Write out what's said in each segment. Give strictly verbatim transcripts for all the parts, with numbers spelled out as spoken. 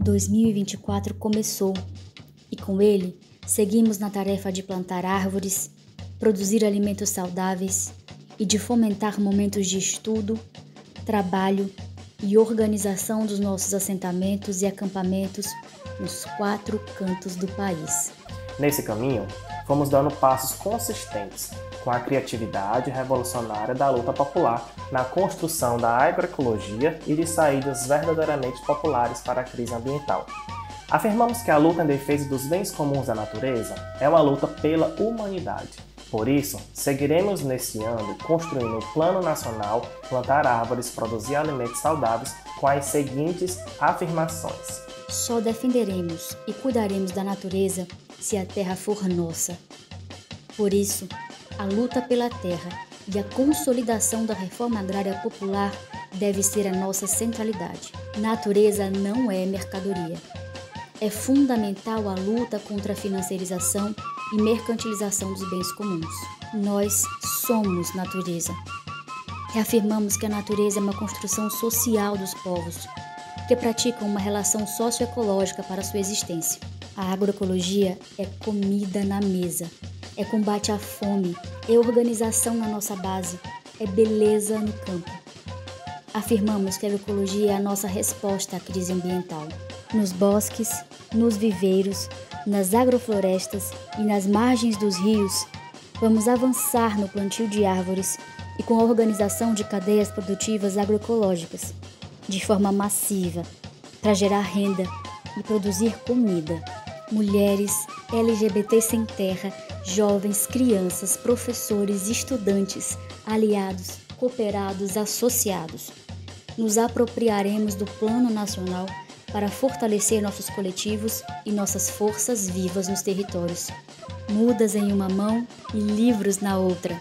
dois mil e vinte e quatro começou e com ele seguimos na tarefa de plantar árvores, produzir alimentos saudáveis e de fomentar momentos de estudo, trabalho e organização dos nossos assentamentos e acampamentos nos quatro cantos do país. Nesse caminho, fomos dando passos consistentes com a criatividade revolucionária da luta popular na construção da agroecologia e de saídas verdadeiramente populares para a crise ambiental. Afirmamos que a luta em defesa dos bens comuns da natureza é uma luta pela humanidade. Por isso, seguiremos nesse ano construindo o Plano Nacional Plantar Árvores, Produzir Alimentos Saudáveis com as seguintes afirmações. Só defenderemos e cuidaremos da natureza se a terra for nossa. Por isso, a luta pela terra e a consolidação da reforma agrária popular deve ser a nossa centralidade. Natureza não é mercadoria. É fundamental a luta contra a financiarização e mercantilização dos bens comuns. Nós somos natureza. Reafirmamos que a natureza é uma construção social dos povos, que praticam uma relação socioecológica para sua existência. A agroecologia é comida na mesa, é combate à fome, é organização na nossa base, é beleza no campo. Afirmamos que a agroecologia é a nossa resposta à crise ambiental. Nos bosques, nos viveiros, nas agroflorestas e nas margens dos rios, vamos avançar no plantio de árvores e com a organização de cadeias produtivas agroecológicas, de forma massiva, para gerar renda e produzir comida. Mulheres, L G B T sem terra, jovens, crianças, professores, estudantes, aliados, cooperados, associados. Nos apropriaremos do Plano Nacional para fortalecer nossos coletivos e nossas forças vivas nos territórios. Mudas em uma mão e livros na outra.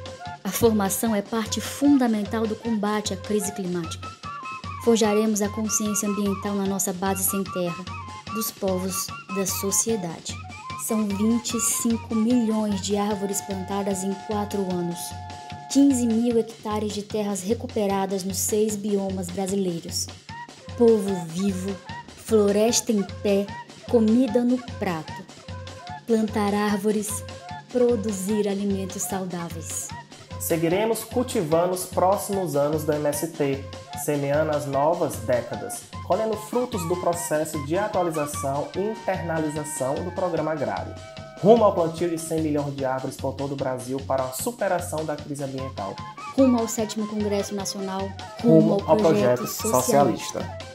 A formação é parte fundamental do combate à crise climática. Forjaremos a consciência ambiental na nossa base sem terra, dos povos da sociedade. São vinte e cinco milhões de árvores plantadas em quatro anos, quinze mil hectares de terras recuperadas nos seis biomas brasileiros. Povo vivo, floresta em pé, comida no prato. Plantar árvores, produzir alimentos saudáveis. Seguiremos cultivando os próximos anos do M S T, semeando as novas décadas, colhendo frutos do processo de atualização e internalização do programa agrário, rumo ao plantio de cem milhões de árvores por todo o Brasil para a superação da crise ambiental. Rumo ao sétimo Congresso Nacional, rumo ao projeto socialista.